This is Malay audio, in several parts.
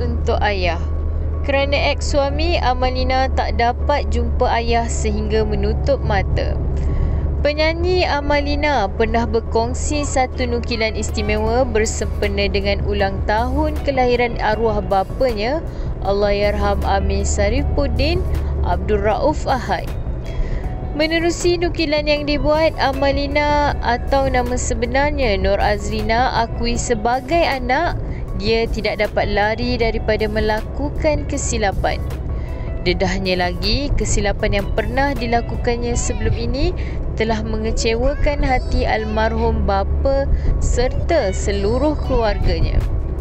untuk ayah. Kerana ex-suami, Amalina tak dapat jumpa ayah sehingga menutup mata. Penyanyi Amalina pernah berkongsi satu nukilan istimewa bersempena dengan ulang tahun kelahiran arwah bapanya, Allahyarham Amir Syarifuddin Abdul Rauf Ahad. Menerusi nukilan yang dibuat, Amalina atau nama sebenarnya Nur Azrina akui sebagai anak, dia tidak dapat lari daripada melakukan kesilapan. Dedahnya lagi, kesilapan yang pernah dilakukannya sebelum ini telah mengecewakan hati almarhum bapa serta seluruh keluarganya.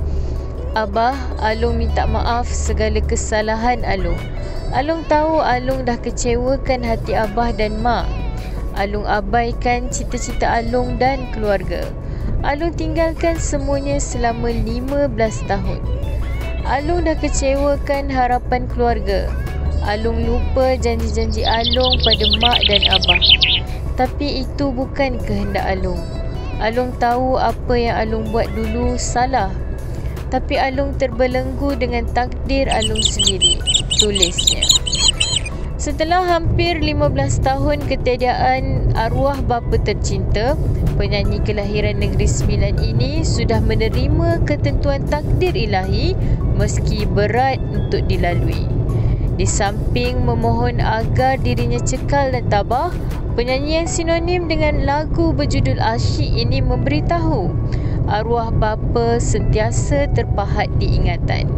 Abah, Alung minta maaf segala kesalahan Alung. Alung tahu Alung dah kecewakan hati Abah dan Mak. Alung abaikan cita-cita Alung dan keluarga. Alung tinggalkan semuanya selama 15 tahun. Alung dah kecewakan harapan keluarga. Alung lupa janji-janji Alung pada Mak dan Abah. Tapi itu bukan kehendak Alung. Alung tahu apa yang Alung buat dulu salah. Tapi Alung terbelenggu dengan takdir Alung sendiri, tulisnya. Setelah hampir 15 tahun ketiadaan arwah bapa tercinta, penyanyi kelahiran Negeri Sembilan ini sudah menerima ketentuan takdir ilahi meski berat untuk dilalui. Di samping memohon agar dirinya cekal dan tabah, penyanyi yang sinonim dengan lagu berjudul Asyik ini memberitahu arwah bapa sentiasa terpahat diingatan.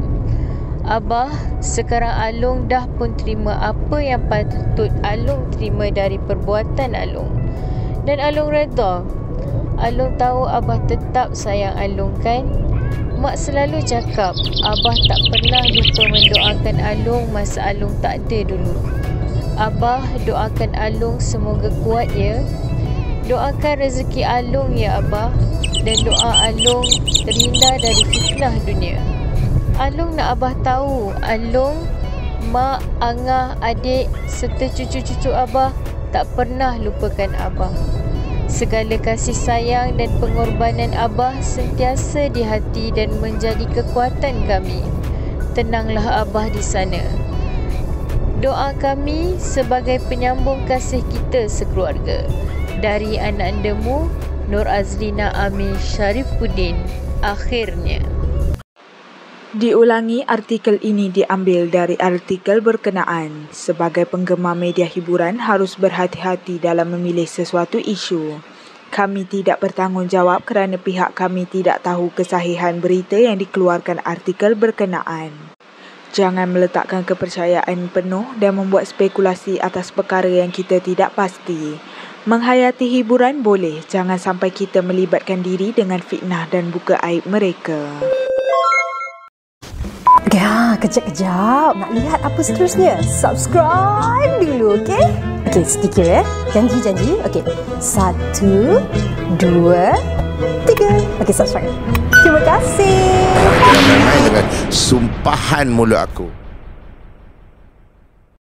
Abah, sekarang Alung dah pun terima apa yang patut Alung terima dari perbuatan Alung. Dan Alung redha. Alung tahu Abah tetap sayang Alung kan? Mak selalu cakap, Abah tak pernah lupa mendoakan Alung masa Alung tak ada dulu. Abah, doakan Alung semoga kuat ya. Doakan rezeki Alung ya Abah. Dan doa Alung terhindar dari fitnah dunia. Alung nak Abah tahu, Alung, Mak, Angah, adik serta cucu-cucu Abah tak pernah lupakan Abah. Segala kasih sayang dan pengorbanan Abah sentiasa di hati dan menjadi kekuatan kami. Tenanglah Abah di sana. Doa kami sebagai penyambung kasih kita sekeluarga. Dari anak andamu, Nur Azrina Amir Syarifuddin. Akhirnya. Diulangi, artikel ini diambil dari artikel berkenaan. Sebagai penggemar media hiburan harus berhati-hati dalam memilih sesuatu isu. Kami tidak bertanggungjawab kerana pihak kami tidak tahu kesahihan berita yang dikeluarkan artikel berkenaan. Jangan meletakkan kepercayaan penuh dan membuat spekulasi atas perkara yang kita tidak pasti. Menghayati hiburan boleh, jangan sampai kita melibatkan diri dengan fitnah dan buka aib mereka. Ya, kejap-kejap. Nak lihat apa seterusnya? Subscribe dulu, okey? Okey, sedikit ya. Janji-janji. Okey. 1, 2, 3. Okey, subscribe. Terima kasih. Jangan main dengan sumpahan mulut aku.